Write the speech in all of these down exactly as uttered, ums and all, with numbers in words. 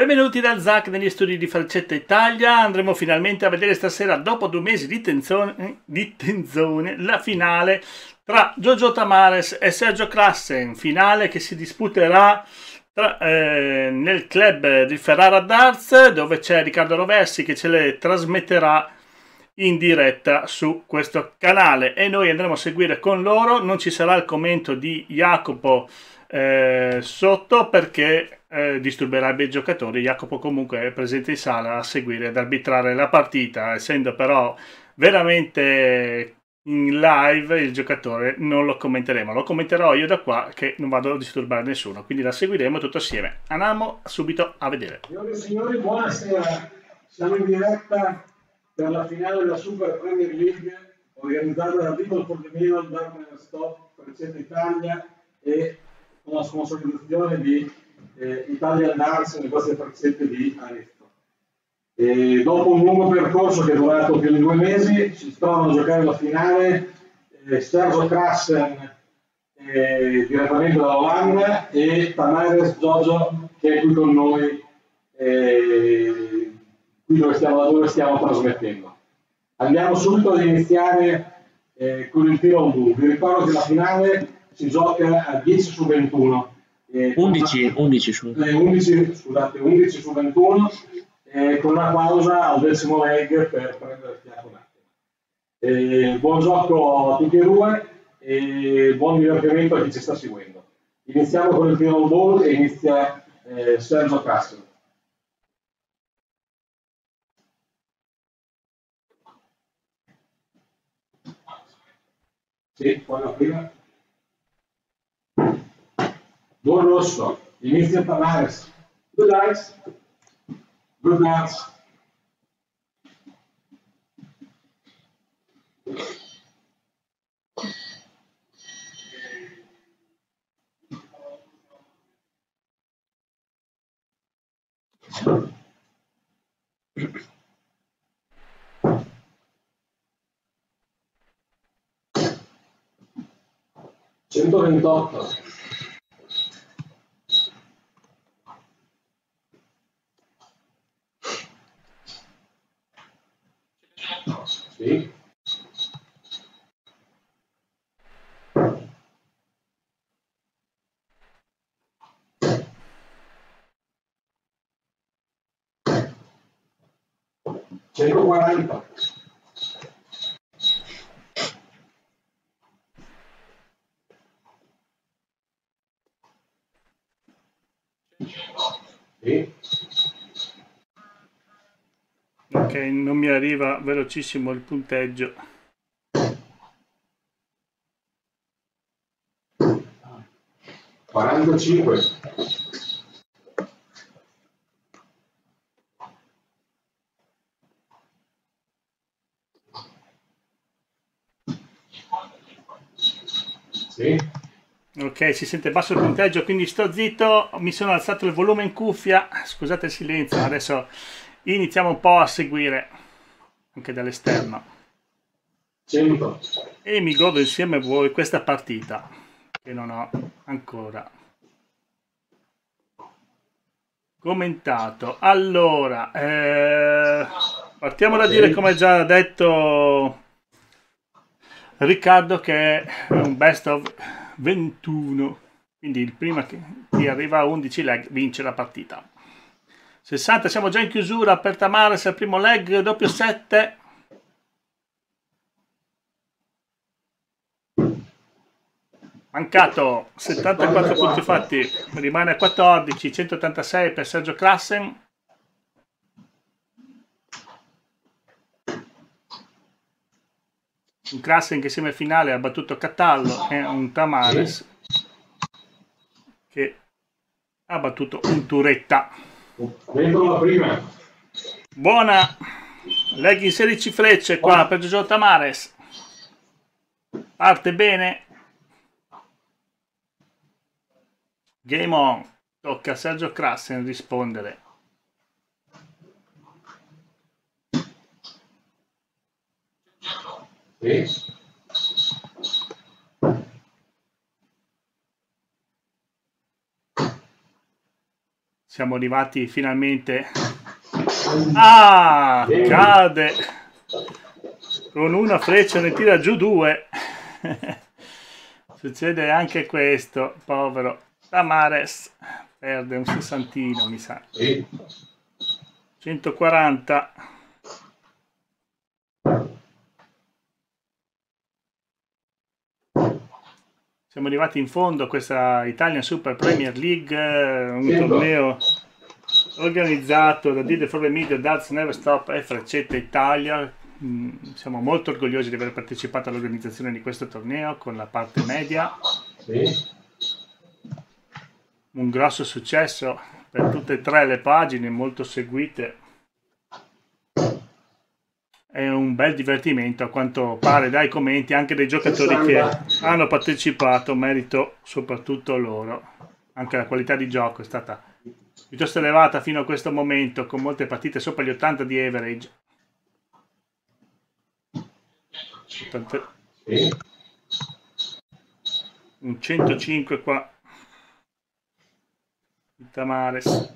Benvenuti da Zac negli studi di Falcetta Italia. Andremo finalmente a vedere stasera, dopo due mesi di tensione, di tensione, la finale tra Giorgio Tamares e Sergio Klassen, finale che si disputerà tra, eh, nel club di Ferrara Darts, dove c'è Riccardo Roversi che ce le trasmetterà in diretta su questo canale e noi andremo a seguire con loro. Non ci sarà il commento di Jacopo eh, sotto perché eh, disturberebbe i giocatori. Jacopo comunque è presente in sala a seguire ed arbitrare la partita, essendo però veramente in live il giocatore non lo commenteremo, lo commenterò io da qua che non vado a disturbare nessuno, quindi la seguiremo tutto assieme. Andiamo subito a vedere. Signore e signori, buonasera, siamo in diretta per la finale della Super Premier League organizzata da Little for the Middle, Dark Stop, Falcetta Italia e con la sponsorizzazione di eh, Italian Darts, negozi e falsette di Arezzo. E dopo un lungo percorso che è durato più di due mesi, si trovano a giocare la finale eh, Sergio Klassen eh, direttamente dall'Olanda e Tamares Giorgio che è qui con noi, eh, qui dove stiamo, dove stiamo trasmettendo. Andiamo subito ad iniziare eh, con il tiro a un. Vi ricordo che la finale si gioca a dieci su ventuno. Eh, undici, undici su eh, undici, scusate, undici su ventuno, eh, con una pausa al decimo leg per prendere fiato un attimo. Eh, buon gioco a tutti e due e buon divertimento a chi ci sta seguendo. Iniziamo con il tiro al ball e inizia eh, Sergio Klassen. Sì, poi la prima. Buon rosso, inizia Tamares. Good night. Good night. centoventotto. Sì. centoquaranta. Sì. Ok, non mi arriva velocissimo il punteggio. quarantacinque. Sì. Ok, si sente basso il punteggio, quindi sto zitto, mi sono alzato il volume in cuffia, scusate il silenzio, adesso iniziamo un po' a seguire anche dall'esterno cento. e mi godo insieme a voi questa partita che non ho ancora commentato. Allora, eh, partiamo da dire, come già detto Riccardo, che è un best of ventuno, quindi il prima che chi arriva a undici leg vince la partita. sessanta, siamo già in chiusura per Tamares al primo leg, doppio sette. Mancato settantaquattro punti fatti, rimane a quattordici, centottantasei per Sergio Klassen. Un Klassen che insieme finale ha battuto Catallo e un Tamares che ha battuto un Turetta. Dentro la prima. Buona, leg in sedici frecce qua per Giorgio Tamares. Parte bene. Game on. Tocca a Sergio Klassen rispondere. Sì. siamo arrivati finalmente. Ah, cade con una freccia, ne tira giù due. Succede anche questo, povero Tamares, perde un sessantino, mi sa. centoquaranta. Siamo arrivati in fondo a questa Italian Super Premier League, un torneo organizzato da Dide For The Media, Darts Never Stop e Freccetta Italia. Siamo molto orgogliosi di aver partecipato all'organizzazione di questo torneo con la parte media. Un grosso successo per tutte e tre le pagine, molto seguite. È un bel divertimento a quanto pare dai commenti anche dei giocatori che hanno partecipato, merito soprattutto loro. Anche la qualità di gioco è stata piuttosto elevata fino a questo momento, con molte partite sopra gli ottanta di average. Un centocinque qua. Tamares.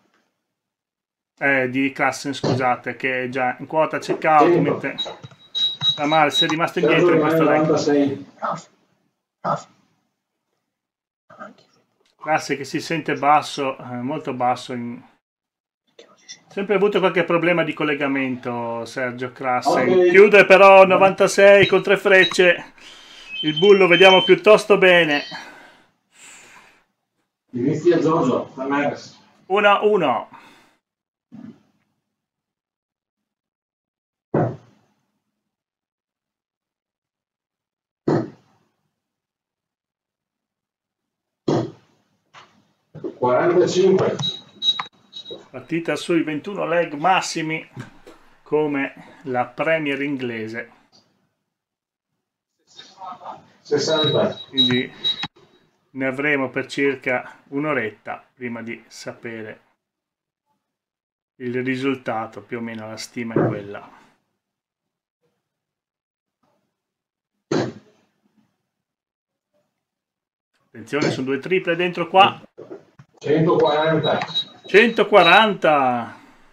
Eh, di Klassen, scusate, che è già in quota checkout, mentre Tamares è rimasto indietro in questo leg. Klassen che si sente basso, eh, molto basso. In... Sempre avuto qualche problema di collegamento Sergio Klassen. Okay. Chiude però novantasei con tre frecce. Il bullo vediamo piuttosto bene. Inizia Giorgio, uno a uno. quarantacinque. Partita sui ventuno leg massimi come la Premier inglese. sessanta. Quindi ne avremo per circa un'oretta prima di sapere il risultato, più o meno la stima è quella. Attenzione, sono due triple dentro qua. centoquaranta. centoquaranta.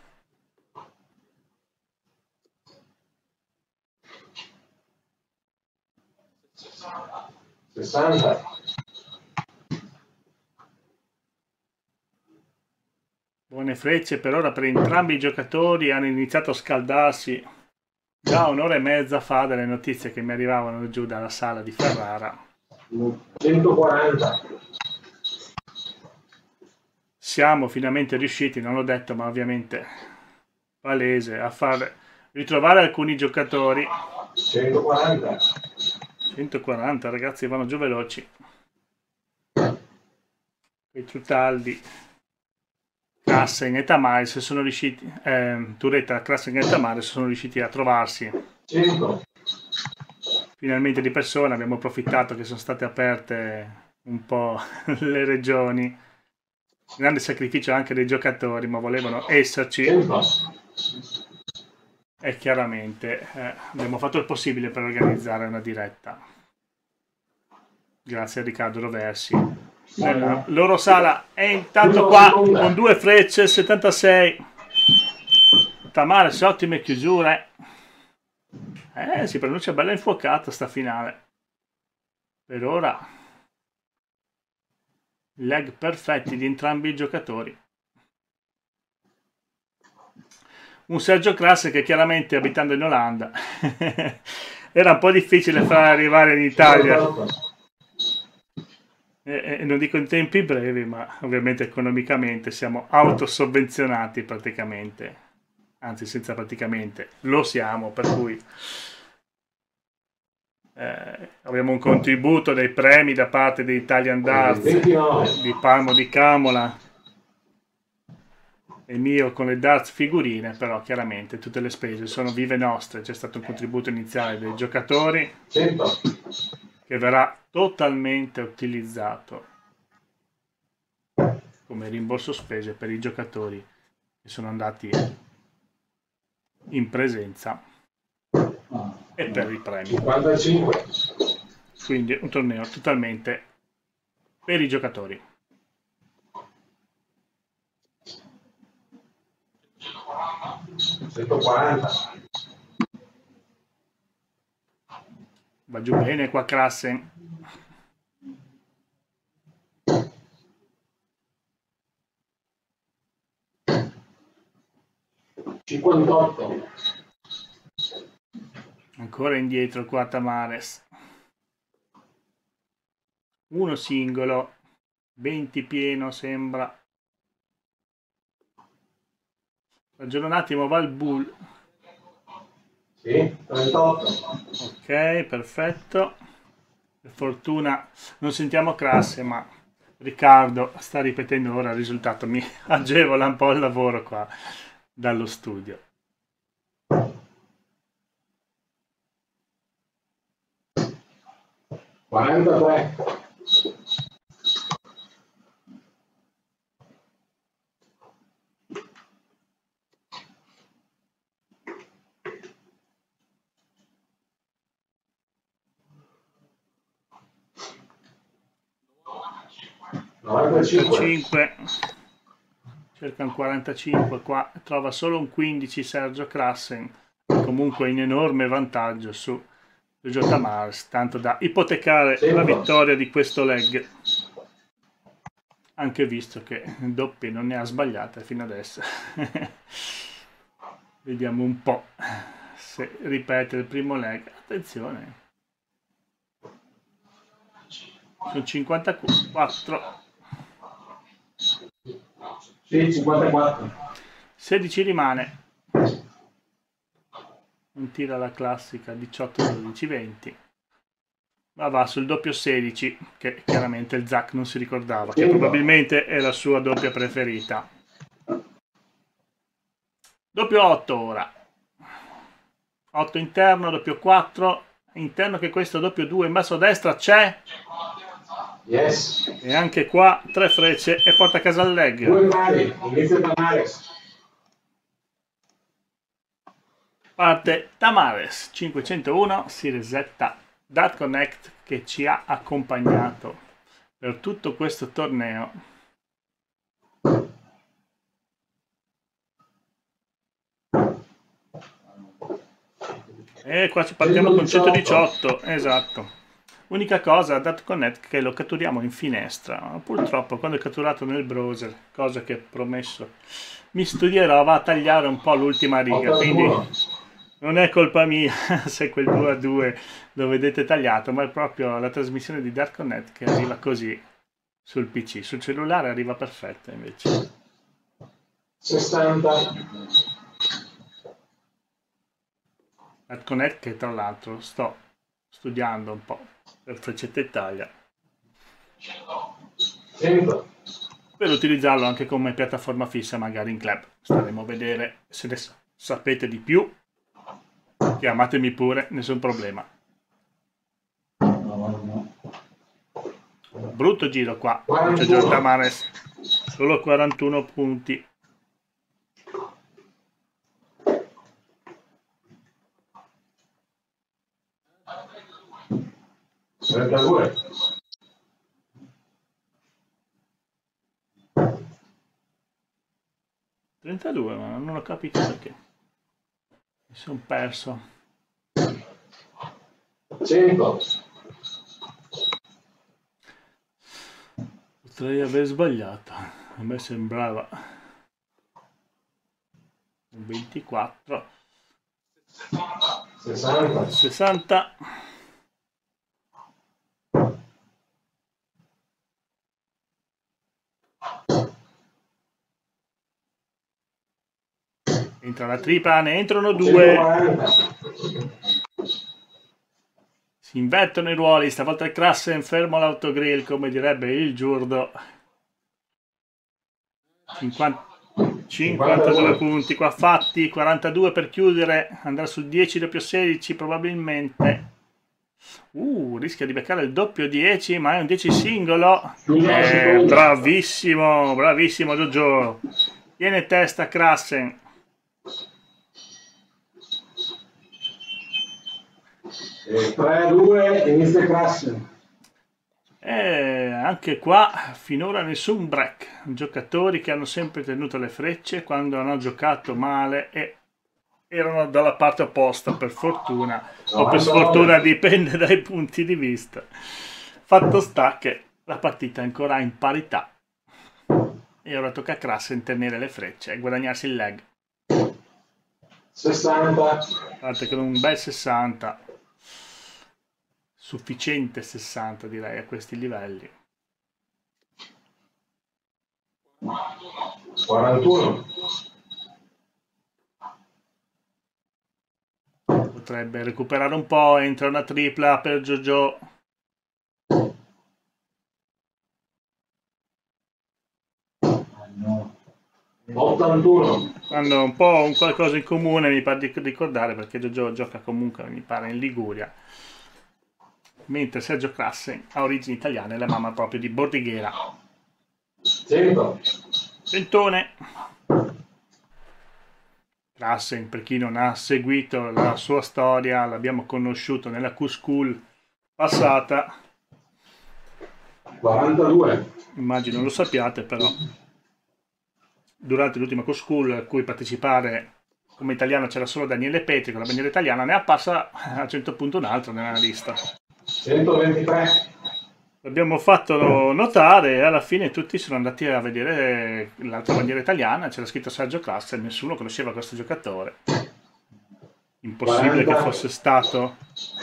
sessanta. Buone frecce per ora per entrambi i giocatori, hanno iniziato a scaldarsi già un'ora e mezza fa dalle notizie che mi arrivavano giù dalla sala di Ferrara. centoquaranta. Siamo finalmente riusciti, non l'ho detto ma ovviamente palese, a far ritrovare alcuni giocatori. centoquaranta. centoquaranta, ragazzi, vanno giù veloci. I Trutaldi, Klassen e Tamares sono riusciti, eh, Turetta, Klassen e Tamares sono riusciti a trovarsi. cento. Finalmente di persona, abbiamo approfittato che sono state aperte un po' le regioni. Grande sacrificio anche dei giocatori, ma volevano esserci. cento. E chiaramente eh, abbiamo fatto il possibile per organizzare una diretta. Grazie a Riccardo Roversi. Nella loro sala è intanto qua con due frecce, settantasei. Tamares, ottime chiusure. Eh, si pronuncia bella infuocata sta finale. Per ora leg perfetti di entrambi i giocatori. Un Sergio Klassen che chiaramente, abitando in Olanda, era un po' difficile far arrivare in Italia. E, e non dico in tempi brevi, ma ovviamente economicamente siamo autosovvenzionati praticamente. Anzi, senza praticamente, lo siamo, per cui eh, abbiamo un contributo dei premi da parte di Italian Darts, di Palmo di Camola e mio con le darts figurine, però chiaramente tutte le spese sono vive nostre. C'è stato un contributo iniziale dei giocatori che verrà totalmente utilizzato come rimborso spese per i giocatori che sono andati in presenza e per i premi. cinquantacinque. Quindi un torneo totalmente per i giocatori. centoquaranta. Va giù bene qua Klassen. cinquantotto. Ancora indietro qua Tamares. Uno singolo, venti pieno sembra. Ragiona un attimo, va il bull. Sì, trentotto. Ok, perfetto. Per fortuna non sentiamo classe, ma Riccardo sta ripetendo ora il risultato. Mi agevola un po' il lavoro qua dallo studio. quarantatré. quarantacinque. Cerca un quarantacinque qua, trova solo un quindici Sergio Klassen, comunque in enorme vantaggio su Giorgio Tamares, tanto da ipotecare la vittoria di questo leg, anche visto che doppie non ne ha sbagliate fino adesso. Vediamo un po' se ripete il primo leg. Attenzione, sono cinquantaquattro. Sì, cinquantaquattro. sedici rimane. Non tira la classica diciotto dodici venti. Ma va sul doppio sedici, che chiaramente il Zach non si ricordava, che probabilmente è la sua doppia preferita. Doppio otto ora. otto interno, doppio quattro. Interno che questo doppio due in basso a destra c'è. Yes. E anche qua tre frecce e porta a casa il leg. Due mani, inizia Tamares. Parte Tamares, cinquecentouno, si resetta Dart Connect che ci ha accompagnato per tutto questo torneo. E qua ci partiamo con centodiciotto, esatto. Unica cosa, Dart Connect, che lo catturiamo in finestra. Purtroppo quando è catturato nel browser, cosa che promesso mi studierò, va a tagliare un po' l'ultima riga, quindi non è colpa mia se quel due a due lo vedete tagliato, ma è proprio la trasmissione di Dart Connect che arriva così sul P C. Sul cellulare arriva perfetta invece. sessanta. Dart Connect che tra l'altro sto studiando un po' per Freccetta Italia. cento. Per utilizzarlo anche come piattaforma fissa magari in club. Staremo a vedere se ne sapete di più. Chiamatemi pure, nessun problema. Brutto giro qua, c'è Giorgio Tamares, solo quarantuno punti. trentadue. trentadue, ma non ho capito perché. Mi sono perso. cento. Potrei aver sbagliato. A me sembrava un ventiquattro. sessanta. sessanta. Entra la tripla, ne entrano due. Si invertono i ruoli, stavolta il Klassen fermo l'autogrill, come direbbe il Giurdo. cinquanta, cinquantadue punti qua fatti, quarantadue per chiudere, andrà sul dieci doppio sedici probabilmente. Uh, rischia di beccare il doppio dieci, ma è un dieci singolo. Eh, bravissimo, bravissimo Giorgio. Tiene testa Klassen. tre a due, inizia Klassen. E anche qua finora nessun break. Giocatori che hanno sempre tenuto le frecce quando hanno giocato male e erano dalla parte opposta, per fortuna, o per sfortuna, dipende dai punti di vista. Fatto sta che la partita è ancora in parità e ora tocca a Krassen tenere le frecce e guadagnarsi il leg. sessanta. Guardate, con un bel sessanta, sufficiente sessanta direi a questi livelli. quarantuno. Potrebbe recuperare un po', entra una tripla per Jojo. ottantuno. Hanno un po' un qualcosa in comune, mi pare di ricordare, perché Jojo gioca comunque, mi pare, in Liguria, mentre Sergio Krassen ha origini italiane e la mamma proprio di Bordighera. cento. Centone. Krassen, per chi non ha seguito la sua storia, l'abbiamo conosciuto nella Q-School passata. quarantadue. Immagino lo sappiate, però durante l'ultima Q-School a cui partecipare come italiano c'era solo Daniele Petri con la bandiera italiana, ne appassa a un certo punto un altro nella lista. centoventitré. L'abbiamo fatto notare e alla fine tutti sono andati a vedere l'altra bandiera italiana, c'era scritto Sergio Krassen, nessuno conosceva questo giocatore. Impossibile che fosse stato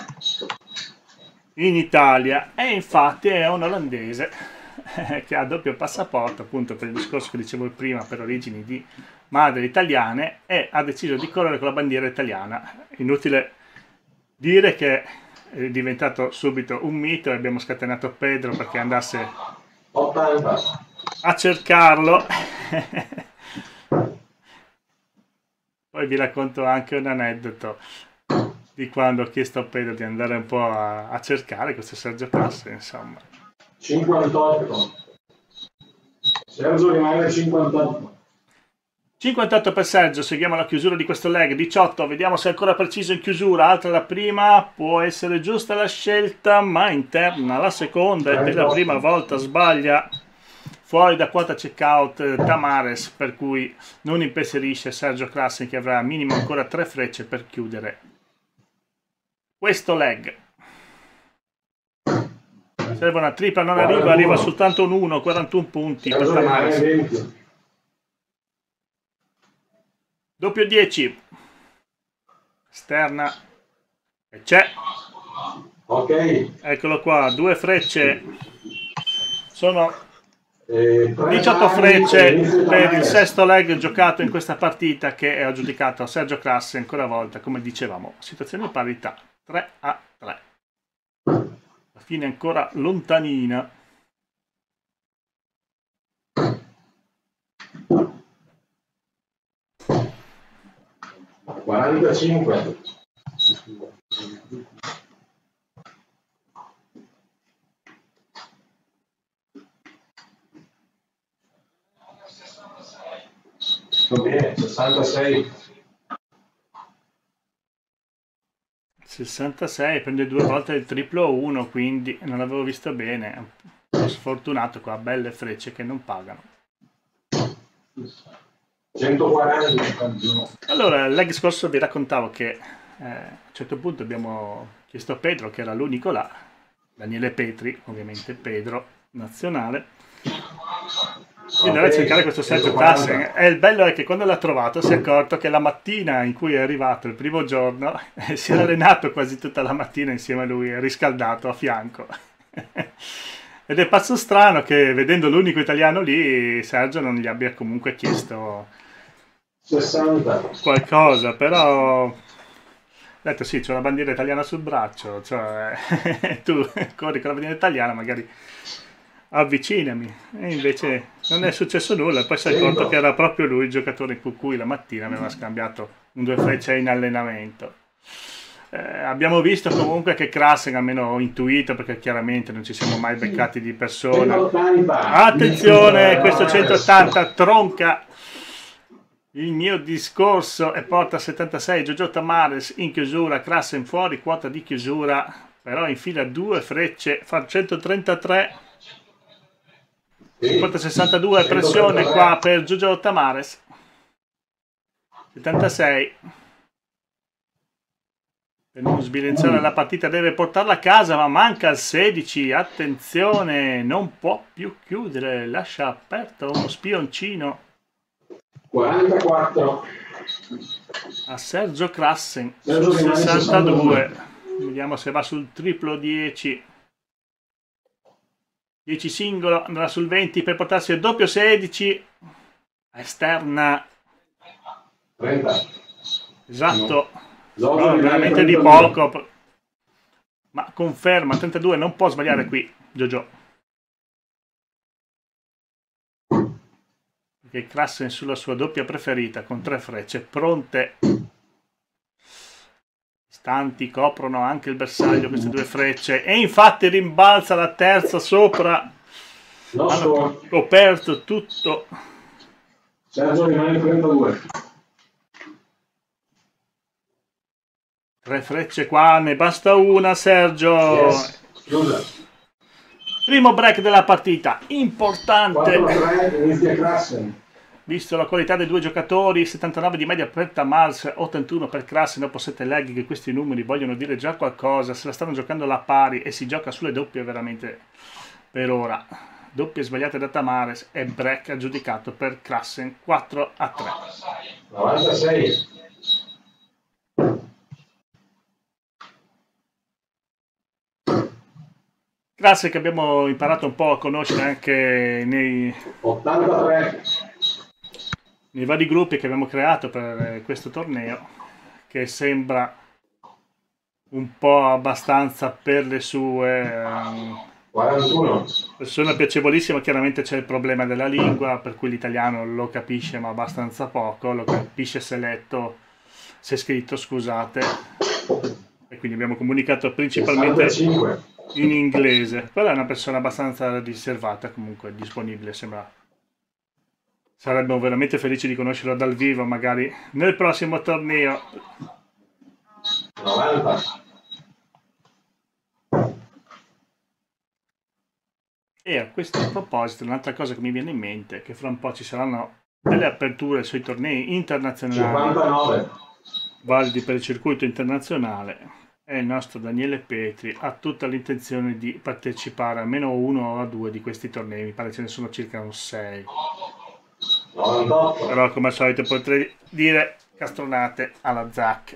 in Italia, e infatti è un olandese che ha doppio passaporto, appunto per il discorso che dicevo prima, per origini di madri italiane, e ha deciso di correre con la bandiera italiana. Inutile dire che è diventato subito un mito e abbiamo scatenato Pedro perché andasse ottanta. a cercarlo. Poi vi racconto anche un aneddoto di quando ho chiesto a Pedro di andare un po' a, a cercare questo Sergio Krassen, insomma. cinquantotto. Sergio rimane cinquantotto. cinquantotto per Sergio, seguiamo la chiusura di questo leg. Diciotto, vediamo se è ancora preciso in chiusura. Altra la prima, può essere giusta la scelta, ma interna la seconda e per la prima volta sbaglia. Fuori da quota checkout Tamares, per cui non impensierisce Sergio Krassen, che avrà minimo ancora tre frecce per chiudere questo leg. Serve una tripla, non arriva, arriva soltanto un uno, quarantuno punti per Tamares. Doppio dieci, esterna, e c'è. Ok. Eccolo qua, due frecce, sono diciotto frecce per il sesto leg giocato in questa partita, che è aggiudicato a Sergio Krassen ancora una volta, come dicevamo, situazione di parità, tre a tre. La fine ancora lontanina. quarantacinque. Va bene, sessantasei. sessantasei, prende due volte il triplo uno, quindi non l'avevo visto bene. Un po' sfortunato qua, belle frecce che non pagano. centoquaranta. Allora, il leg scorso vi raccontavo che eh, a un certo punto abbiamo chiesto a Pedro, che era l'unico là, Daniele Petri, ovviamente Pedro, nazionale, di andare a cercare questo Sergio Krassen. E il bello è che quando l'ha trovato si è accorto che la mattina in cui è arrivato, il primo giorno, si era allenato quasi tutta la mattina insieme a lui, riscaldato a fianco. Ed è pazzo strano che, vedendo l'unico italiano lì, Sergio non gli abbia comunque chiesto sessanta. qualcosa, però ho detto sì, c'è una bandiera italiana sul braccio, cioè tu corri con la bandiera italiana, magari avvicinami, e invece non è successo nulla. Poi si è accorto che era proprio lui il giocatore con cui la mattina aveva scambiato un due frecce in allenamento. Eh, abbiamo visto comunque che Krassen, almeno ho intuito, perché chiaramente non ci siamo mai beccati di persona. Attenzione, questo centottanta tronca il mio discorso e porta a settantasei Jojo Tamares in chiusura. Krassen fuori quota di chiusura, però infila due frecce, fa centotrentatré. cinquanta sessantadue, pressione qua per Jojo Tamares. settantasei. per non sbilanciare la partita deve portarla a casa, ma manca il sedici, attenzione, non può più chiudere, lascia aperto uno spioncino quarantaquattro a Sergio Klassen Sergio sul rimane sessantadue. sessantadue. Vediamo se va sul triplo dieci, dieci singolo, andrà sul venti per portarsi il doppio sedici, esterna, trenta. esatto, No. no, veramente di poco, ma conferma, trentadue, non può sbagliare qui Jojo, perché Klassen sulla sua doppia preferita con tre frecce pronte, istanti coprono anche il bersaglio queste due frecce e infatti rimbalza la terza sopra, No, hanno coperto tutto. Sergio rimane trentadue. Tre frecce qua, ne basta una Sergio. Yes. Primo break della partita, importante. quattro a tre, inizia Klassen. Visto la qualità dei due giocatori, settantanove di media per Tamars, ottantuno per Klassen dopo sette leg, che questi numeri vogliono dire già qualcosa, se la stanno giocando alla pari e si gioca sulle doppie veramente per ora. Doppie sbagliate da Tamars e break aggiudicato per Klassen, quattro a tre. novantasei. Klassen che abbiamo imparato un po' a conoscere anche nei... ottantatré. nei vari gruppi che abbiamo creato per questo torneo, che sembra un po' abbastanza per le sue um, quarantuno. persona piacevolissima. Chiaramente c'è il problema della lingua, per cui l'italiano lo capisce ma abbastanza poco, lo capisce se letto, se scritto, scusate, e quindi abbiamo comunicato principalmente sessantacinque. in inglese, però è una persona abbastanza riservata, comunque disponibile, sembra. Saremmo veramente felici di conoscerlo dal vivo, magari nel prossimo torneo. novanta. E a questo proposito, un'altra cosa che mi viene in mente è che fra un po' ci saranno delle aperture sui tornei internazionali cinquantanove. validi per il circuito internazionale, e il nostro Daniele Petri ha tutta l'intenzione di partecipare almeno uno o a due di questi tornei. Mi pare ce ne sono circa un sei. novantotto. Però come al solito potrei dire castronate alla Zac.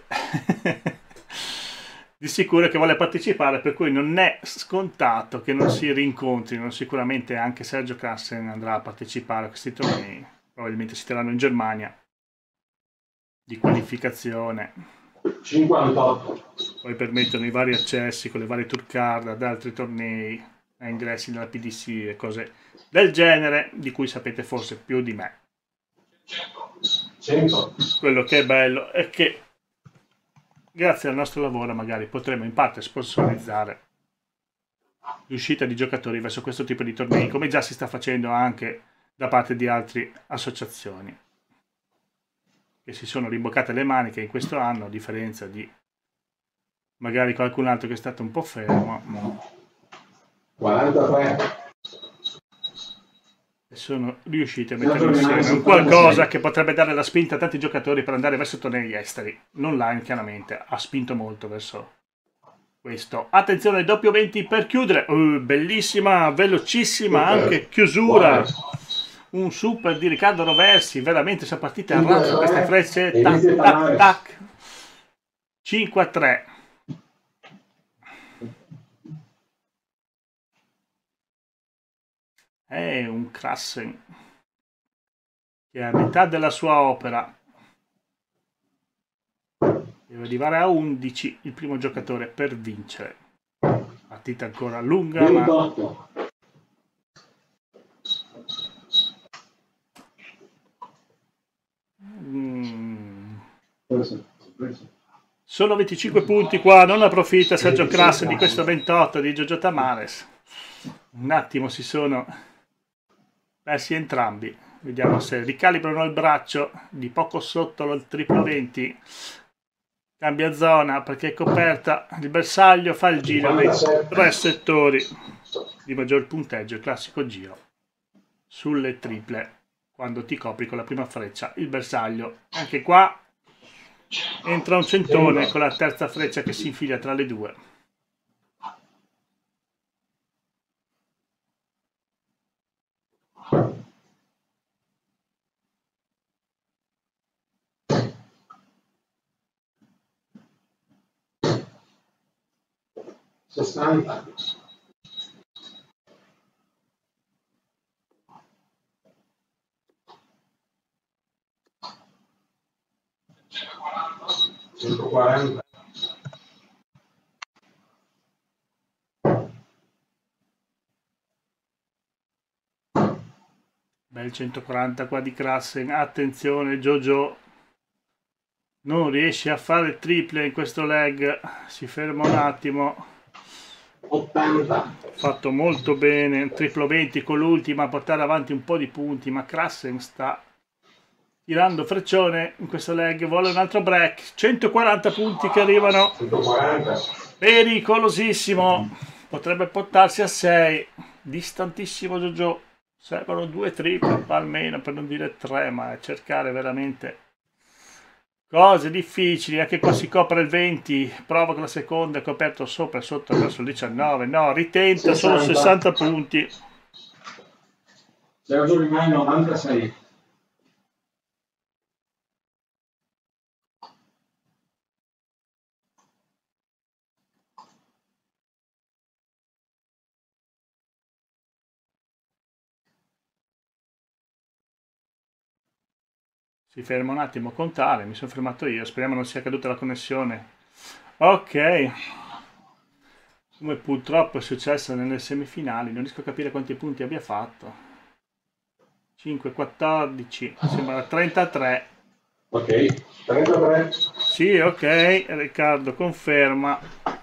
Di sicuro che vuole partecipare, per cui non è scontato che non si rincontrino. Sicuramente anche Sergio Klassen andrà a partecipare a questi tornei, probabilmente si terranno in Germania, di qualificazione, cinquantotto. poi permettono i vari accessi con le varie tour card ad altri tornei, a ingressi nella P D C e cose del genere, di cui sapete forse più di me. cento. Quello che è bello è che grazie al nostro lavoro magari potremo in parte sponsorizzare l'uscita di giocatori verso questo tipo di tornei, come già si sta facendo anche da parte di altre associazioni che si sono rimboccate le maniche in questo anno, a differenza di magari qualcun altro che è stato un po' fermo quarantatré. e sono riusciti a mettere insieme un qualcosa che potrebbe dare la spinta a tanti giocatori per andare verso tornei esteri. Non chiaramente ha spinto molto verso questo. Attenzione, doppio venti per chiudere. Uh, bellissima, velocissima anche chiusura. Un super di Riccardo Roversi, veramente questa partita è arrasa queste frecce, tac tac tac. cinque a tre. È un Klassen che è a metà della sua opera, deve arrivare a undici il primo giocatore per vincere. Partita ancora lunga, ma mm. sono venticinque punti qua, non approfitta Sergio Klassen di questo ventotto di Jojo Tamares. Un attimo si sono persi entrambi, vediamo se ricalibrano il braccio di poco sotto il triplo venti, cambia zona perché è coperta, il bersaglio fa il giro dei tre settori di maggior punteggio, il classico giro sulle triple, quando ti copri con la prima freccia il bersaglio. Anche qua entra un centone con la terza freccia che si infila tra le due. sessanta. centoquaranta. Bel centoquaranta qua di Krassen. Attenzione, Jojo non riesce a fare triple in questo leg, si ferma un attimo. ottanta. Fatto molto bene, un triplo venti con l'ultima a portare avanti un po' di punti, ma Krassen sta tirando freccione in questo leg, vuole un altro break. Centoquaranta punti che arrivano. centoquaranta. Pericolosissimo, potrebbe portarsi a sei. Distantissimo Jojo, servono due triple almeno, per non dire tre, ma cercare veramente cose difficili. Anche qua si copre il venti, prova con la seconda, coperto sopra e sotto verso il diciannove, no, ritenta, solo sessanta punti. Sergio rimane novantasei. Si ferma un attimo a contare, mi sono fermato io, speriamo non sia caduta la connessione. Ok, come purtroppo è successo nelle semifinali, non riesco a capire quanti punti abbia fatto. cinque, quattordici, sembra trentatré. Ok, trentatré. Sì, ok, Riccardo conferma.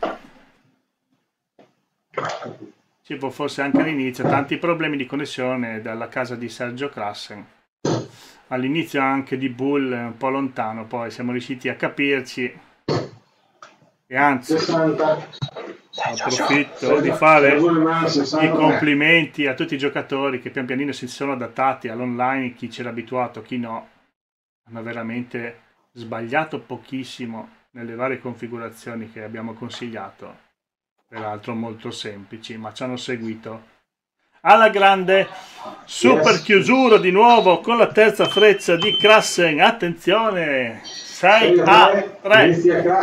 Tipo forse anche all'inizio tanti problemi di connessione dalla casa di Sergio Krassen. All'inizio anche di Bull un po' lontano, poi siamo riusciti a capirci e anzi sessanta. approfitto di fare i complimenti a tutti i giocatori che pian pianino si sono adattati all'online, chi c'era abituato, chi no. Hanno veramente sbagliato pochissimo nelle varie configurazioni che abbiamo consigliato, peraltro molto semplici, ma ci hanno seguito alla grande. Super chiusura di nuovo con la terza freccia di Krassen. Attenzione, sei a tre.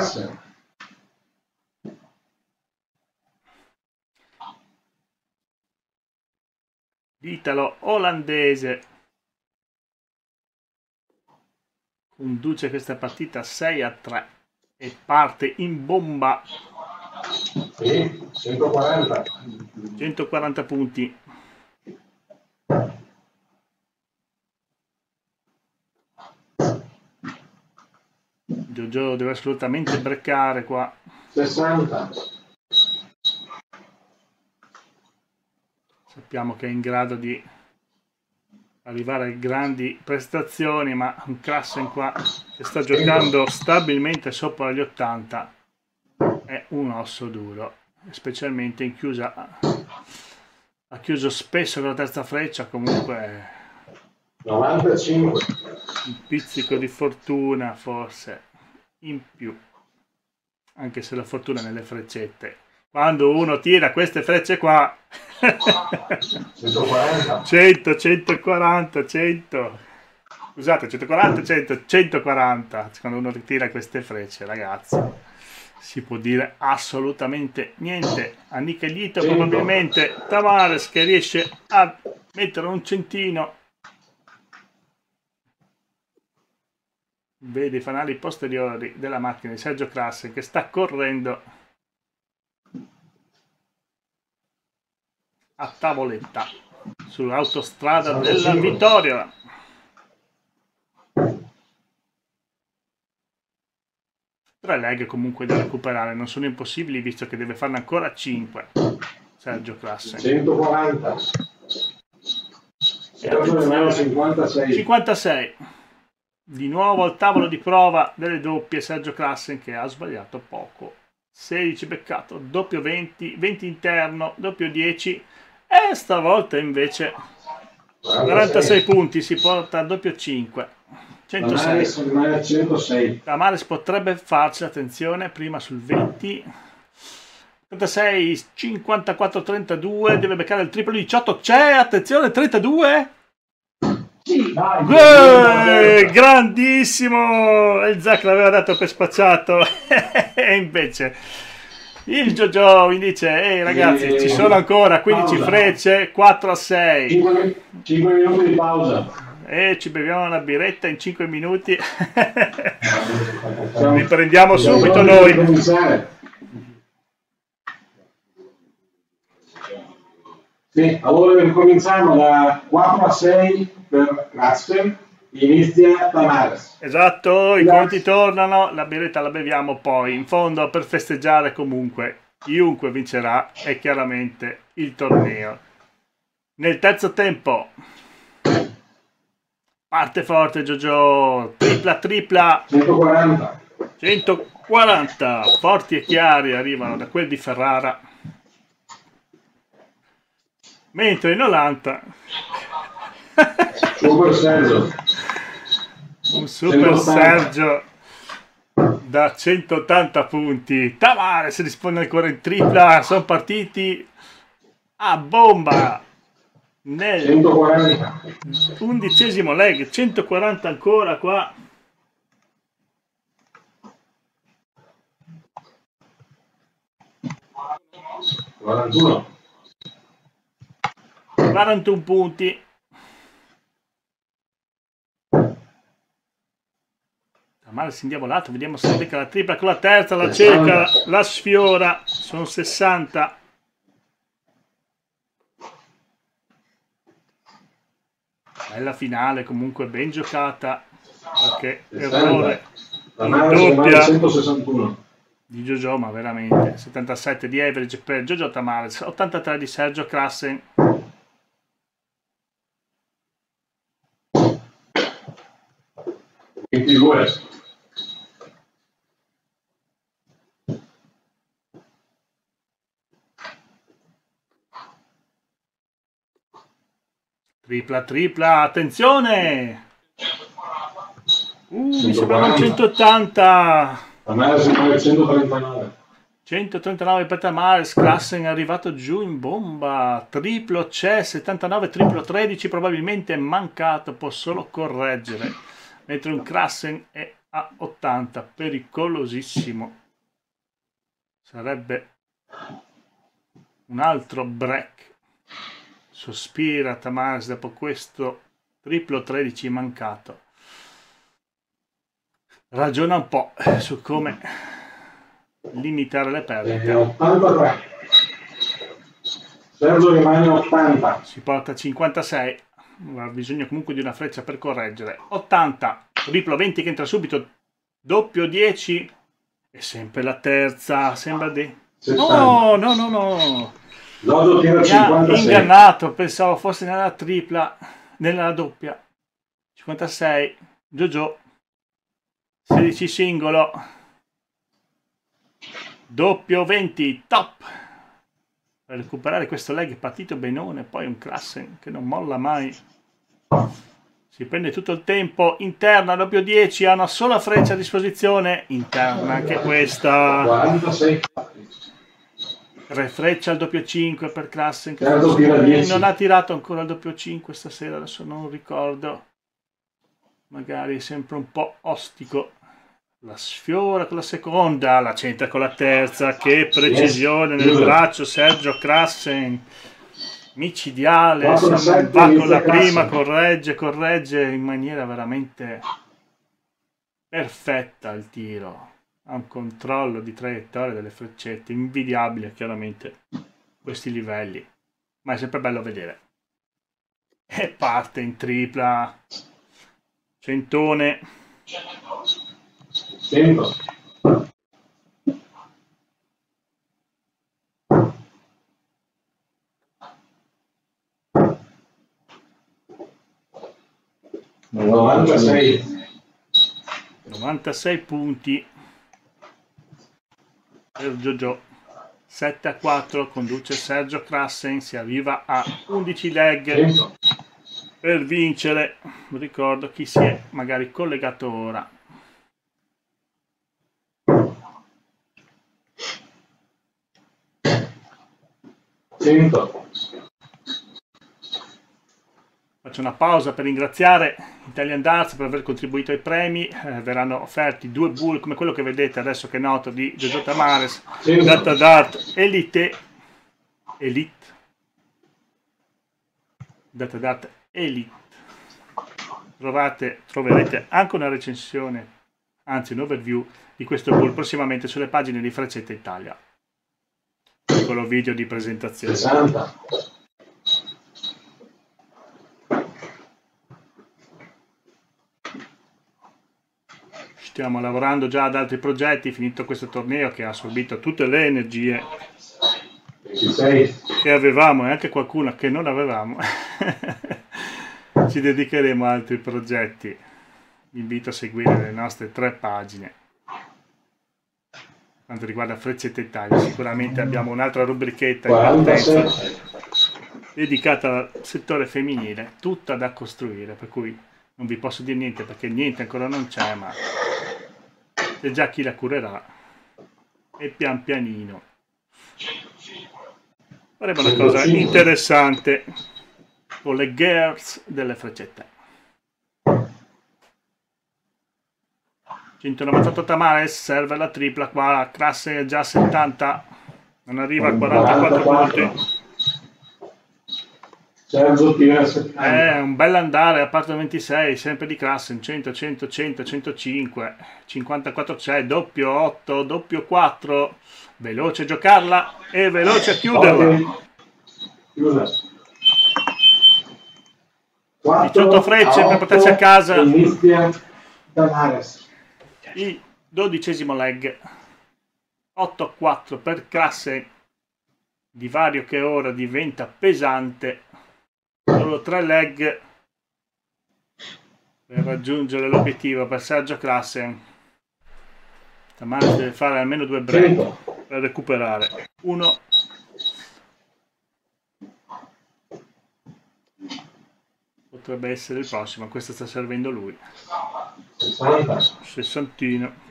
L'italo olandese conduce questa partita sei a tre e parte in bomba. Sì, centoquaranta. centoquaranta punti. Jojo deve assolutamente breccare qua. sessanta. Sappiamo che è in grado di arrivare a grandi prestazioni, ma un Krassen qua che sta giocando stabilmente sopra gli ottanta è un osso duro, specialmente in chiusa. Ha chiuso spesso con la terza freccia, comunque novantacinque. un pizzico di fortuna forse in più, anche se la fortuna è nelle freccette. Quando uno tira queste frecce qua centoquaranta. cento, centoquaranta, cento, scusate, centoquaranta, cento, centoquaranta, quando uno tira queste frecce, ragazzi, si può dire assolutamente niente. Annicchiolito probabilmente Tamares, che riesce a mettere un centino. Vede i fanali posteriori della macchina di Sergio Krassen che sta correndo a tavoletta sull'autostrada della vittoria. Tre leg comunque da recuperare, non sono impossibili visto che deve farne ancora cinque Sergio Krassen. centoquaranta. cinquantasei. cinquantasei. Di nuovo al tavolo di prova delle doppie Sergio Krassen che ha sbagliato poco. sedici beccato, doppio venti, venti interno, doppio dieci e stavolta invece quarantasei punti, si porta a doppio cinque. centosei. rimane a centosei. Tamares potrebbe farci, attenzione, prima sul venti. trentasei, cinquantaquattro, trentadue, deve beccare il triplo diciotto, c'è, attenzione, trentadue. Sì, vai, Uè, grandissimo! Il Zach l'aveva dato per spacciato e invece il Jojo mi dice: ehi ragazzi, e... ci sono ancora quindici pausa. Frecce, quattro a sei, cinque minuti di pausa e ci beviamo una biretta in cinque minuti. Riprendiamo subito noi. Sì, allora ricominciamo da quattro a sei per Klassen, inizia Tamares. Esatto, i conti tornano, la biretta la beviamo poi, in fondo per festeggiare comunque. Chiunque vincerà è chiaramente il torneo. Nel terzo tempo parte forte Jojo, tripla tripla, centoquaranta. centoquaranta, forti e chiari arrivano da quel di Ferrara. Mentre in novanta Super Sergio. un Super Sergio da centottanta punti. Tamares risponde ancora in tripla, sono partiti a bomba nel centoquaranta. undicesimo leg, centoquaranta ancora qua. quarantuno. quarantuno punti. Tamares indiavolato, vediamo se becca la tripla con la terza, la cerca, la sfiora, sono sessanta. Bella finale, comunque ben giocata. Ok, errore in doppia centosessantuno. di Jojo, ma veramente settantasette di average per Jojo Tamares, ottantatré di Sergio Klassen. ventidue. Tripla tripla, attenzione! Uh, mi sembrava centottanta. A me sembra centotrentanove. centotrentanove per Tamares, Klassen è arrivato giù in bomba. Triplo c'è, settantanove, triplo tredici, probabilmente è mancato, può solo correggere. Mentre un Klassen è a ottanta, pericolosissimo. Sarebbe un altro break. Sospira Tamares dopo questo triplo tredici mancato. Ragiona un po' su come limitare le perdite. ottantatré. Sergio rimane ottanta. Si porta a cinquantasei. Ha bisogno comunque di una freccia per correggere. ottanta. Triplo venti che entra subito. Doppio dieci. E sempre la terza. Sembra di... No, no, no, no. Lodo tira Mi ha cinquantasei. ingannato. Pensavo fosse nella tripla. Nella doppia. cinquantasei. Jojo. sedici singolo. Doppio venti. Top. Per recuperare questo leg è partito benone. Poi un Klassen che non molla mai. Si prende tutto il tempo. Interna, doppio dieci. Ha una sola freccia a disposizione. Interna anche questa. quarantasei. Tre frecce al doppio cinque per Klassen. Che Certo, tira dieci. non ha tirato ancora il doppio cinque stasera. Adesso non ricordo. Magari è sempre un po' ostico. La sfiora con la seconda, la centra con la terza, che precisione nel braccio Sergio Klassen, micidiale, se non va con la prima, corregge, corregge in maniera veramente perfetta il tiro, ha un controllo di traiettoria delle freccette, invidiabile chiaramente questi livelli, ma è sempre bello vedere. E parte in tripla, centone. cento. novantasei. novantasei punti per Jojo. sette a quattro conduce Sergio Klassen, si arriva a undici leg. cento. per vincere. Ricordo chi si è magari collegato ora. cento. Faccio una pausa per ringraziare Italian Darts per aver contribuito ai premi. Eh, verranno offerti due bull come quello che vedete adesso, che è noto, di Giorgio Tamares, Data Dart Elite Elite Data Dart Elite. Trovate, troverete anche una recensione, anzi un overview di questo bull prossimamente sulle pagine di Freccetta Italia. Piccolo video di presentazione. sessanta. Stiamo lavorando già ad altri progetti, finito questo torneo che ha assorbito tutte le energie ventisei. che avevamo e anche qualcuna che non avevamo. Ci dedicheremo a altri progetti. Vi invito a seguire le nostre tre pagine. Quanto riguarda Freccetta Italia, sicuramente abbiamo un'altra rubrichetta in partenza dedicata al settore femminile, tutta da costruire, per cui non vi posso dire niente perché niente ancora non c'è, ma c'è già chi la curerà e pian pianino faremo una cosa interessante con le girls delle Freccette. centonovantotto Tamares, serve la tripla qua, classe già settanta, non arriva a quarantaquattro punti. È un bel andare, a parte ventisei, sempre di classe, cento, cento, cento, centocinque, cinquantaquattro c'è, doppio otto, doppio quattro, veloce a giocarla e veloce a chiuderla. diciotto frecce per potersi a casa. Il dodicesimo leg, otto a quattro per classe di Vario che ora diventa pesante. Solo tre leg per raggiungere l'obiettivo per Sergio Klassen. Tamares deve fare almeno due break per recuperare. Uno. Potrebbe essere il prossimo, questo sta servendo lui. Sessantino.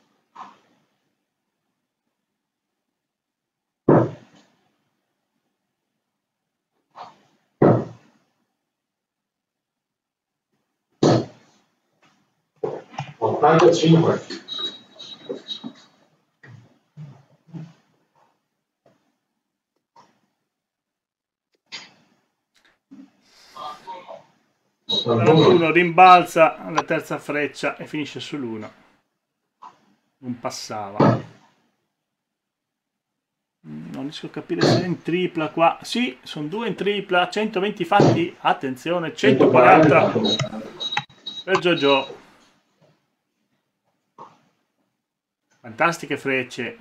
ottantacinque. Uno rimbalza alla terza freccia e finisce sull'uno. Non passava. Non riesco a capire se è in tripla qua. Sì, sono due in tripla. centoventi fatti. Attenzione, centoquaranta per Giorgio. Fantastiche frecce.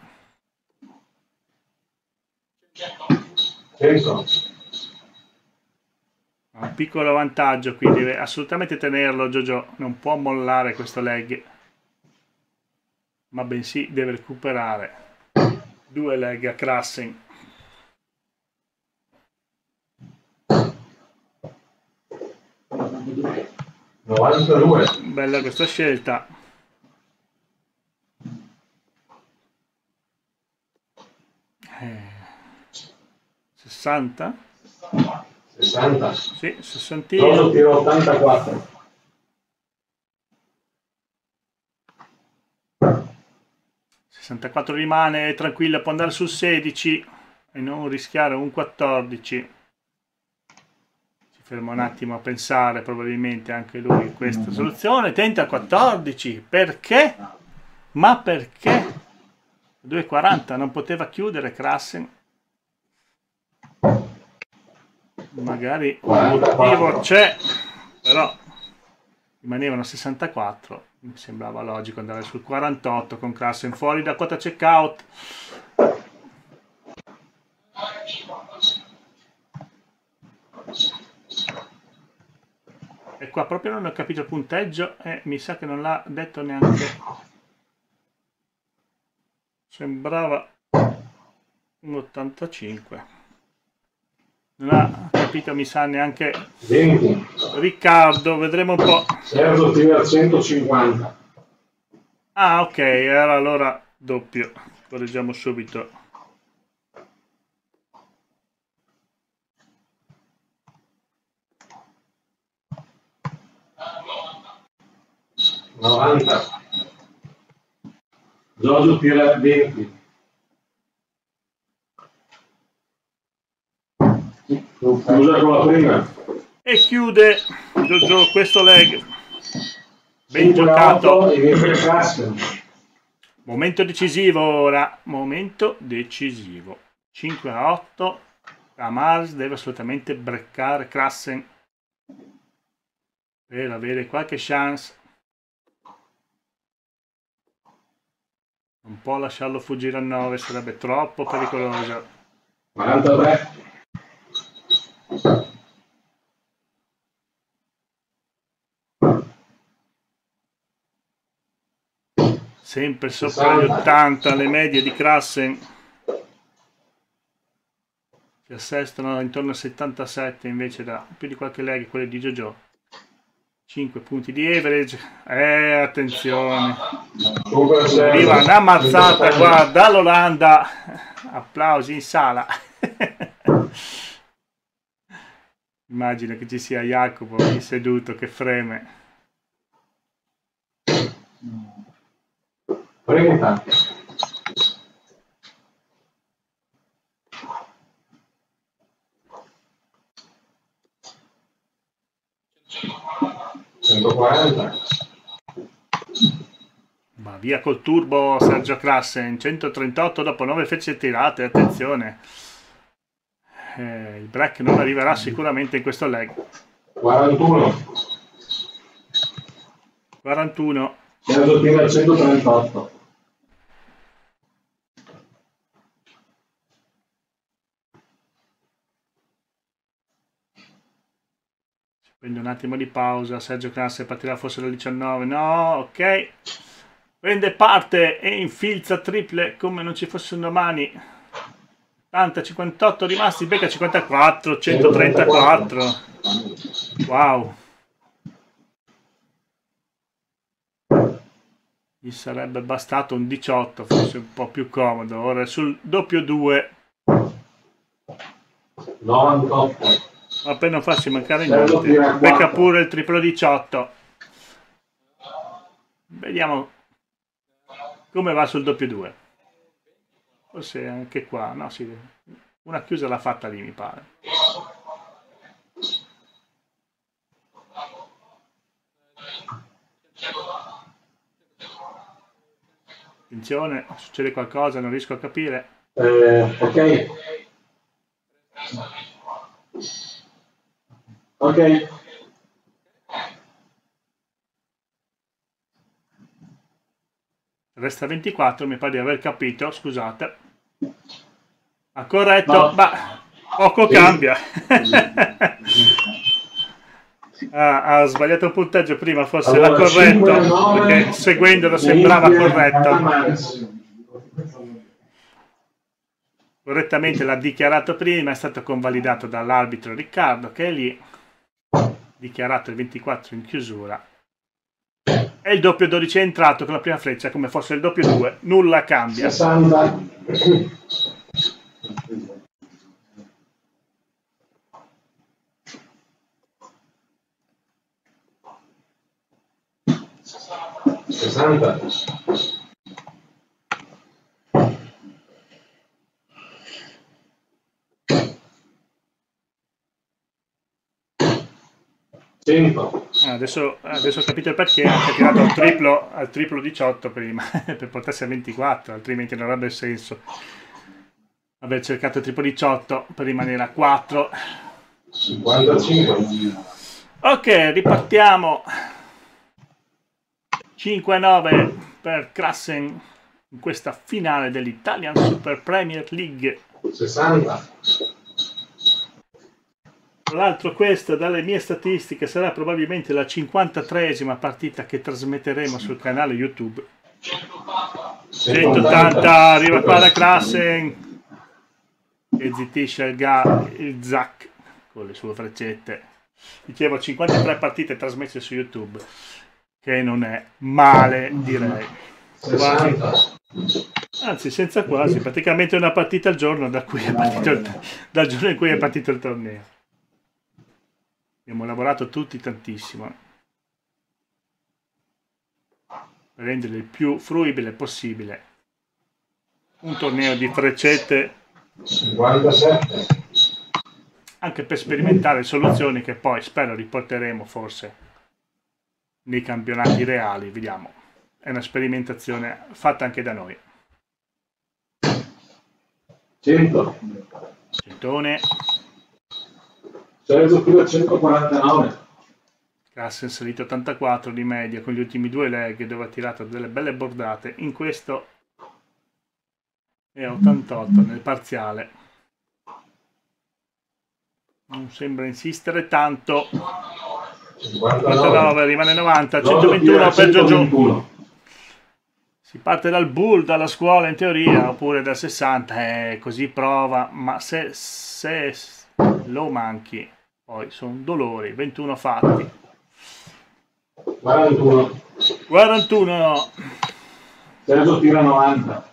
Ha un piccolo vantaggio qui, deve assolutamente tenerlo Giorgio, non può mollare questo leg, ma bensì deve recuperare due leg a Klassen. novantadue. Bella questa scelta. Eh, sessanta? sessanta. Sì, sessantino. Solo tiro ottantaquattro. sessantaquattro rimane tranquillo, può andare sul sedici e non rischiare un quattordici. Si ferma un attimo a pensare, probabilmente anche lui questa soluzione. Tenta il quattordici, perché? Ma perché? due e quaranta, non poteva chiudere Klassen. Magari un motivo c'è, però rimanevano sessantaquattro, mi sembrava logico andare sul quarantotto con Klassen fuori da quota checkout. E qua proprio non ho capito il punteggio e mi sa che non l'ha detto neanche. Sembrava un ottantacinque. Non ha capito capito, mi sa, neanche venti. Riccardo, vedremo un po'. Sergio tira centocinquanta. Ah, ok, era allora doppio. Correggiamo subito. novanta. Giorgio tira venti. Chiusa con la prima. E chiude Giorgio questo leg. Ben giocato. Momento decisivo ora. Momento decisivo. cinque a otto. Tamars deve assolutamente breccare Klassen per avere qualche chance. Non può lasciarlo fuggire a nove, sarebbe troppo pericoloso. quarantatré. Sempre sopra gli ottanta le medie di Klassen. Si assestano intorno a settantasette invece da più di qualche leg quelle di Jojo. cinque punti di average. Eh, attenzione. Arriva una mazzata qua dall'Olanda. Applausi in sala. Immagino che ci sia Jacopo lì seduto che freme. trenta. centoquaranta. Ma via col turbo Sergio Klassen. centotrentotto dopo nove frecce tirate. Attenzione. Eh, il break non arriverà sicuramente in questo leg. quarantuno. quarantuno. Sergio tira centotrentotto. Prende un attimo di pausa. Sergio Klassen partirà forse da diciannove. No, ok. Prende parte e infilza triple come non ci fosse un domani. ottanta, cinquantotto rimasti, becca cinquantaquattro, centotrentaquattro. Wow. Gli sarebbe bastato un diciotto, forse un po' più comodo. Ora sul doppio due. novantotto. Ma per non farsi mancare niente. Becca pure il triplo diciotto. Vediamo come va sul doppio due. Forse anche qua, no, sì. Una chiusa l'ha fatta lì, mi pare. Attenzione, succede qualcosa, non riesco a capire. Eh, ok. Ok. Resta ventiquattro, mi pare di aver capito, scusate. Ha corretto, no. ma poco sì. cambia. ah, ha sbagliato un punteggio prima, forse allora, l'ha corretto, cinque, nove, perché seguendolo sembrava corretto. Correttamente l'ha dichiarato prima, è stato convalidato dall'arbitro Riccardo, che è lì, dichiarato il ventiquattro in chiusura. E il doppio dodici è entrato con la prima freccia come fosse il doppio due, nulla cambia. sessanta. sessanta. cento. Ah, adesso, adesso ho capito il perché, ha tirato al triplo, al triplo diciotto prima, per portarsi a ventiquattro, altrimenti non avrebbe senso aver cercato il triplo diciotto per rimanere a quattro. cinquantacinque. Ok, ripartiamo. cinque a nove per Klassen in questa finale dell'Italian Super Premier League. sessanta. Tra l'altro questa, dalle mie statistiche, sarà probabilmente la cinquantatreesima partita che trasmetteremo sul canale YouTube. centottanta, arriva qua da Klassen e zittisce il, ga, il Zac con le sue freccette. Dicevo, cinquantatré partite trasmesse su YouTube, che non è male, direi. Quasi, anzi, senza quasi, praticamente una partita al giorno da cui è partito il, dal giorno in cui è partito il torneo. Abbiamo lavorato tutti tantissimo per rendere il più fruibile possibile un torneo di freccette, cinquantasette, anche per sperimentare soluzioni che poi spero riporteremo forse nei campionati reali. Vediamo, è una sperimentazione fatta anche da noi. cento, Centone. Sergio qui a centoquarantanove. Classe salito ottantaquattro di media con gli ultimi due leg, dove ha tirato delle belle bordate. In questo è ottantotto nel parziale. Non sembra insistere tanto. cinquantanove, rimane novanta, centoventuno per Giorgio. Si parte dal bull, dalla scuola in teoria, oppure dal sessanta, eh, così prova, ma se, se lo manchi poi sono dolori. ventuno fatti. quarantuno. quarantuno. Sergio tira novanta.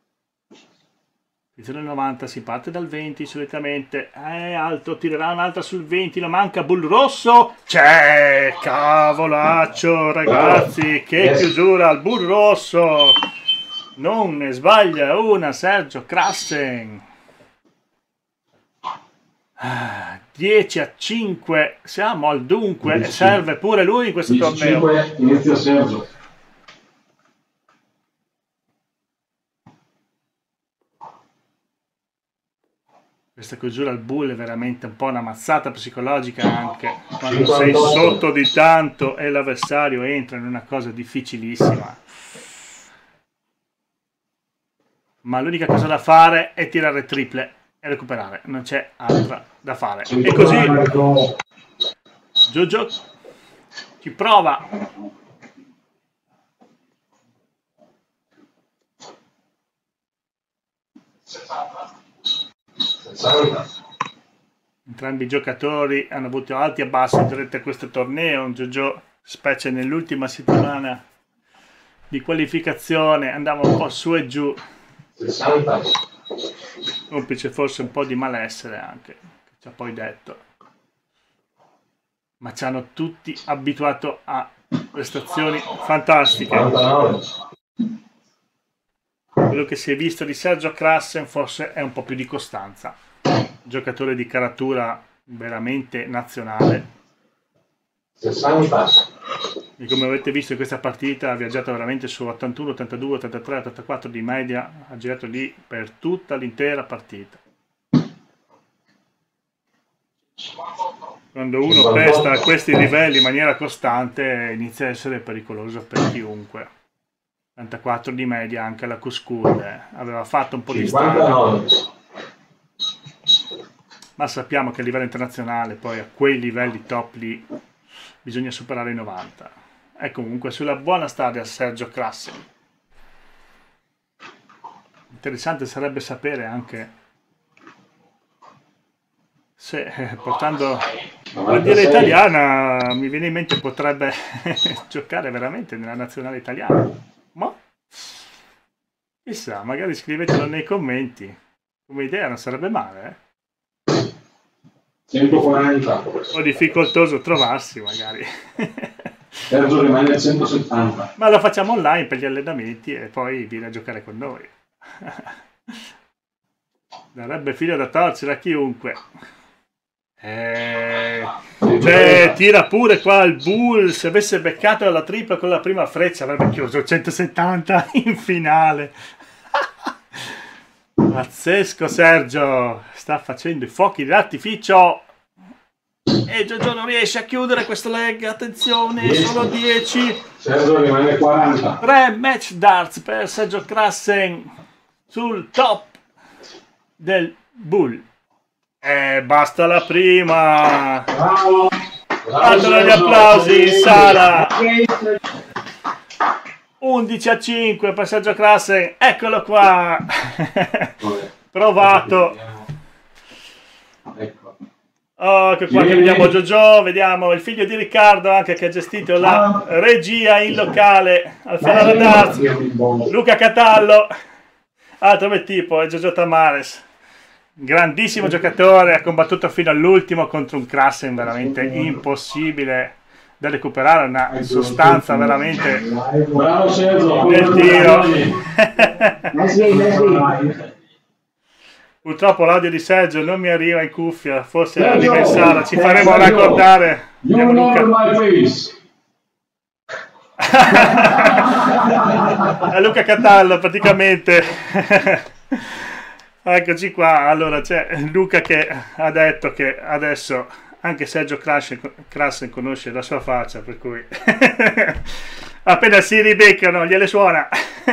Sul novanta si parte dal venti solitamente, è alto, tirerà un'altra sul venti, lo manca, bull rosso, c'è, cavolaccio ragazzi, che chiusura al bull rosso, non ne sbaglia una Sergio Krassen. dieci a cinque, siamo al dunque, e serve pure lui in questo torneo. Inizia Sergio. Questa chiusura al bull è veramente un po' una mazzata psicologica, anche quando sei sotto di tanto e l'avversario entra in una cosa difficilissima. Ma l'unica cosa da fare è tirare triple e recuperare, non c'è altra da fare. E così Giorgio ci prova. Entrambi i giocatori hanno avuto alti e bassi durante questo torneo. Giorgio, specie nell'ultima settimana di qualificazione, andava un po' su e giù, complice forse un po' di malessere anche, che ci ha poi detto, ma ci hanno tutti abituato a prestazioni fantastiche. Quello che si è visto di Sergio Krassen forse è un po' più di costanza, giocatore di caratura veramente nazionale. sessanta. E come avete visto in questa partita ha viaggiato veramente su ottantuno, ottantadue, ottantatré, ottantaquattro di media, ha girato lì per tutta l'intera partita. Quando uno pesta a questi livelli in maniera costante inizia a essere pericoloso per chiunque. ottantaquattro di media anche la Q-School, eh. aveva fatto un po' di strada, ma sappiamo che a livello internazionale poi a quei livelli top lì bisogna superare i novanta. È comunque sulla buona strada Sergio Krassen. Interessante sarebbe sapere anche se eh, portando la bandiera italiana, mi viene in mente, potrebbe giocare veramente nella nazionale italiana. Ma chissà, magari scrivetelo nei commenti. Come idea non sarebbe male, eh? centoquaranta. O difficoltoso trovarsi magari. Sergio rimane a centosettanta. Ma lo facciamo online per gli allenamenti e poi viene a giocare con noi. Darebbe filo da torcere a chiunque. Eh, cioè, tira pure qua il bull. Se avesse beccato la tripla con la prima freccia avrebbe chiuso centosettanta in finale. Pazzesco, Sergio sta facendo i fuochi d'artificio e Giorgio non riesce a chiudere questo leg. Attenzione, dieci. Solo dieci. Sergio rimane quaranta. Tre match darts per Sergio Krassen sul top del bull. E basta la prima. Bravo. Battono gli applausi in sala. undici a cinque per Sergio Krassen. Eccolo qua. Provato. Ecco. Oh, che qua che vediamo Giorgio, vediamo il figlio di Riccardo anche che ha gestito la regia in locale al Ferrara Darts, Luca Catallo, altro bel tipo, è Giorgio Tamares, grandissimo giocatore, ha combattuto fino all'ultimo contro un Krasen veramente impossibile da recuperare, una sostanza veramente nel tiro. Purtroppo l'audio di Sergio non mi arriva in cuffia, forse era di Messara, ci faremo raccordare. Luca. È Luca Catallo praticamente. Eccoci qua, allora c'è Luca che ha detto che adesso anche Sergio Krasen conosce la sua faccia, per cui appena si ribeccano gliele suona.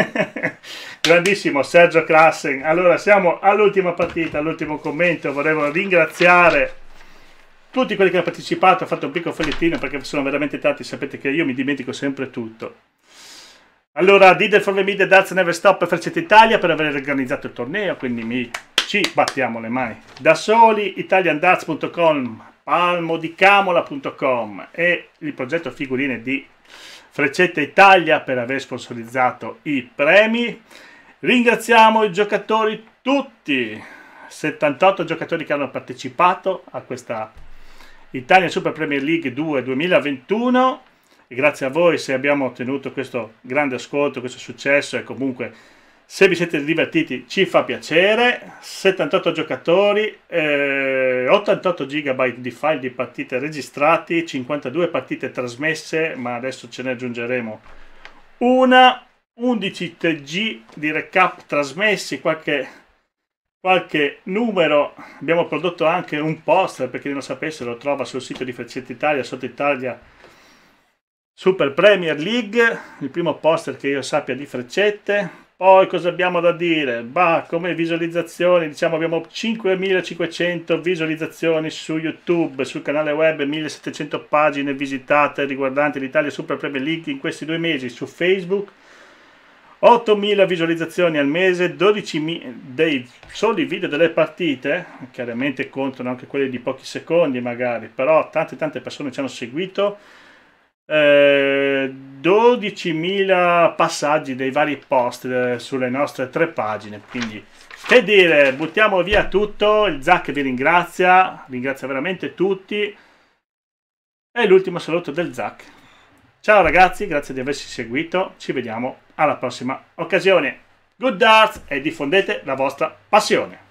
Grandissimo Sergio Krasen. Allora siamo all'ultima partita, all'ultimo commento. Volevo ringraziare tutti quelli che hanno partecipato, ho fatto un piccolo fogliettino perché sono veramente tanti, sapete che io mi dimentico sempre tutto. Allora, Didel for the Media, Darts Never Stop e Freccetta Italia per aver organizzato il torneo, quindi mi, ci battiamo le mani da soli, italian darts punto com, palmodicamola punto com e il progetto figurine di Freccetta Italia per aver sponsorizzato i premi. Ringraziamo i giocatori tutti, settantotto giocatori che hanno partecipato a questa Italian Super Premier League due duemilaventuno e grazie a voi se abbiamo ottenuto questo grande ascolto, questo successo e comunque se vi siete divertiti ci fa piacere. Settantotto giocatori, eh, ottantotto gigabyte di file di partite registrati, cinquantadue partite trasmesse, ma adesso ce ne aggiungeremo una, undici T G di recap trasmessi, qualche, qualche numero. Abbiamo prodotto anche un poster, per chi non sapesse lo trova sul sito di Freccetta Italia, sotto Italia Super Premier League, il primo poster che io sappia di Freccette. Poi cosa abbiamo da dire? Bah, come visualizzazioni, diciamo abbiamo cinquemilacinquecento visualizzazioni su YouTube, sul canale web, millesettecento pagine visitate riguardanti l'Italia Super Premier League in questi due mesi, su Facebook ottomila visualizzazioni al mese, dodicimila dei soli video delle partite, chiaramente contano anche quelli di pochi secondi magari, però tante tante persone ci hanno seguito. Eh, dodicimila passaggi dei vari post eh, sulle nostre tre pagine, quindi che dire, buttiamo via tutto. Il Zac vi ringrazia, ringrazia veramente tutti e l'ultimo saluto del Zac. Ciao ragazzi, grazie di averci seguito, ci vediamo alla prossima occasione. Good darts e diffondete la vostra passione.